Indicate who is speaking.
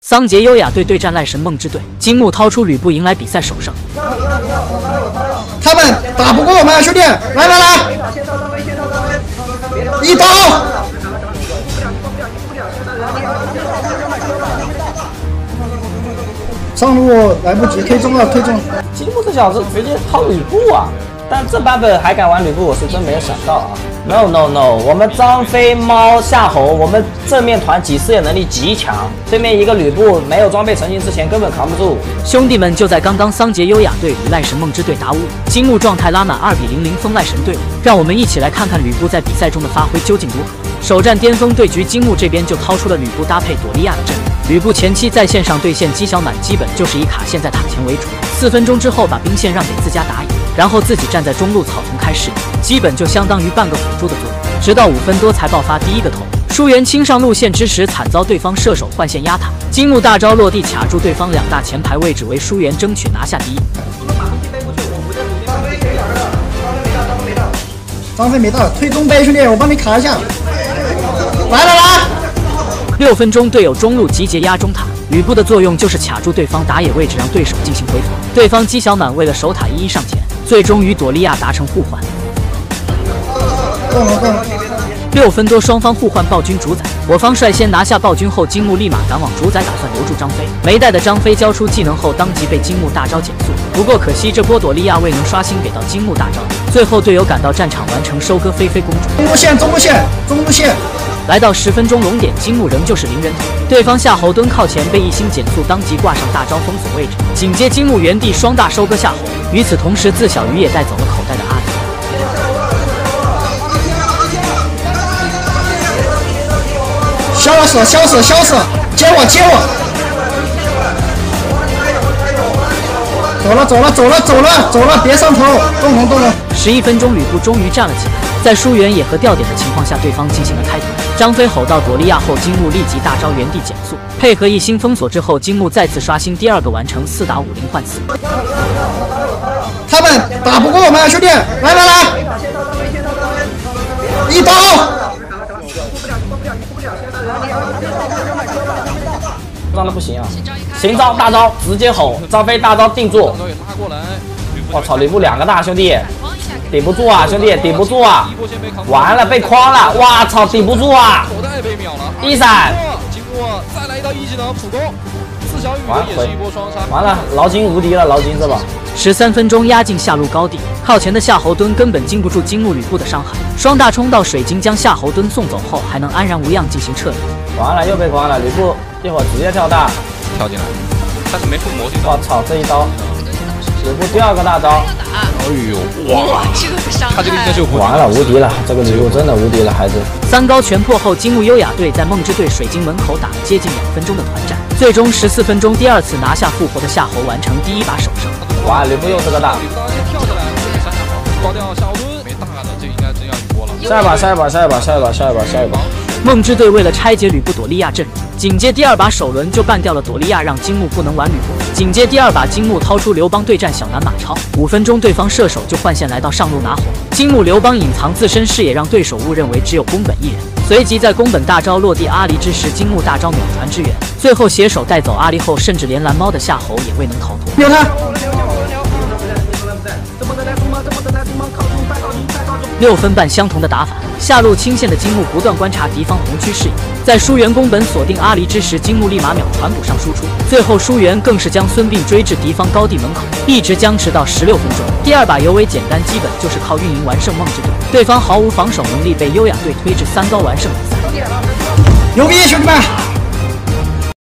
Speaker 1: 桑杰优雅队对战赖神梦之队，金木掏出吕布迎来比赛首胜。
Speaker 2: 他们打不过我们啊，兄弟！来，一刀！上路来不及，推中了。
Speaker 3: 金木这小子直接掏吕布啊！但这版本还敢玩吕布，我是真没有想到啊 ！No， 我们张飞、猫、夏侯，我们正面团几视野能力极强，对面一个吕布没有装备成型之前根本扛不住。
Speaker 1: 兄弟们，就在刚刚，桑杰优雅队与赖神梦之队打5-5，金木状态拉满2比0零封赖神队伍。让我们一起来看看吕布在比赛中的发挥究竟如何。首战巅峰对局，金木这边就掏出了吕布搭配朵莉亚的阵容。吕布前期在线上对线姬小满，基本就是以卡线在塔前为主。4分钟之后把兵线让给自家打野，然后自己站在中路草丛开视野，基本就相当于半个辅助的作用。直到5分多才爆发第一个头。舒元清上路线之时，惨遭对方射手换线压塔，金木大招落地卡住对方2大前排位置，为舒元争取拿下第一。
Speaker 2: 张飞没到，推中杯，兄弟，我帮你卡一下。来
Speaker 1: ！6分钟，队友中路集结压中塔，吕布的作用就是卡住对方打野位置，让对手进行回防。对方姬小满为了守塔一上前，最终与朵莉亚达成互换。
Speaker 2: 动了。
Speaker 1: 6分多，双方互换暴君主宰，我方率先拿下暴君后，金木立马赶往主宰，打算留住张飞。没带的张飞交出技能后，当即被金木大招减速。不过可惜这波朵莉亚未能刷新给到金木大招，最后队友赶到战场完成收割菲菲公主。
Speaker 2: 中路线。
Speaker 1: 来到10分钟龙点，金木仍旧是0人头，对方夏侯惇靠前被一星减速，当即挂上大招封锁位置。紧接金木原地双大收割夏侯，与此同时自小鱼也带走了口袋的阿里。消死！接我！走了！别上头！动了！11分钟，吕布终于站了起来，在舒元也和掉点的情况下，对方进行了开团。张飞吼到朵莉亚后，金木立即大招原地减速，配合一星封锁之后，金木再次刷新第2个完成4打50换4。
Speaker 2: 他们打不过我们啊，兄弟！来！一刀！
Speaker 3: 让的不行啊！行招大招直接吼，张飞大招定住。我操，吕布2个大兄弟，顶不住啊，兄弟顶不住啊！完了被框了，哇操，顶不住啊！一闪，
Speaker 4: 再来一道一技能普攻，四小雨也是一波双杀。
Speaker 3: 完了，劳金无敌了，劳金这把。
Speaker 1: 13分钟压进下路高地，靠前的夏侯惇根本经不住金木吕布的伤害，双大冲到水晶将夏侯惇送走后，还能安然无恙进行撤离。
Speaker 3: 完了，又被框了，吕布一会儿直接跳大，
Speaker 4: 跳进来，但是没出魔性。
Speaker 3: 我操，这一刀，吕布第2个大招。
Speaker 4: 哎呦，哇，这个伤害，他这个应该就
Speaker 3: 完了，无敌了，这个吕布真的无敌了，孩子。
Speaker 1: 3高全破后，金木优雅队在梦之队水晶门口打了接近2分钟的团战，最终14分钟第2次拿下复活的夏侯，完成第1把首胜。
Speaker 3: 哇，吕布又是个大！
Speaker 4: 吕布先跳下来，挂掉夏侯惇，没大的，这应该真要一波了。
Speaker 3: 下一把。
Speaker 1: 梦之队为了拆解吕布朵莉亚阵容，紧接第2把首轮就办掉了朵莉亚，让金木不能玩吕布。紧接第2把，金木掏出刘邦对战小南马超，5分钟对方射手就换线来到上路拿红，金木刘邦隐藏自身视野，让对手误认为只有宫本一人。随即在宫本大招落地阿离之时，金木大招秒传支援，最后携手带走阿离后，甚至连蓝猫的夏侯也未能逃脱。
Speaker 2: 有他
Speaker 1: ！6分半相同的打法，下路清线的金木不断观察敌方红区视野，在舒元宫本锁定阿离之时，金木立马秒传补上输出，最后舒元更是将孙膑追至敌方高地门口，一直僵持到16分钟。第2把尤为简单，基本就是靠运营完胜梦之队，对方毫无防守能力，被优雅队推至3高完胜比赛。
Speaker 2: 牛逼，兄弟们！